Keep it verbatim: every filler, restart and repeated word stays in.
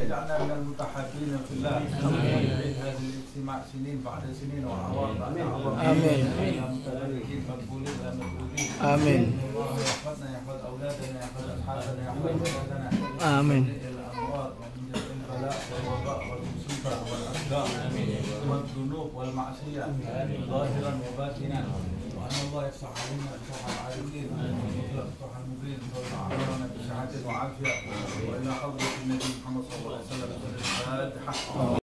يجعلنا من المتحابين في الله. يعيد هذا الاجتماع سنين بعد سنين واعوام بعد اعوام. امين. متباركين مقبولين مقبولين. امين. الله يحفظنا يحفظ اولادنا يحفظ اصحابنا يحفظ اولادنا. امين. الامراض ومن البلاء والوباء والمصيبه والاشرار والذنوب والمعصيه ظاهرا وباطنا. وأن الله يفتح علينا فتح العالمين ويفتح المبين ويعاملنا بصحة وعافية. وإلى حضرة النبي محمد صلى الله عليه وسلم. الفاتحة.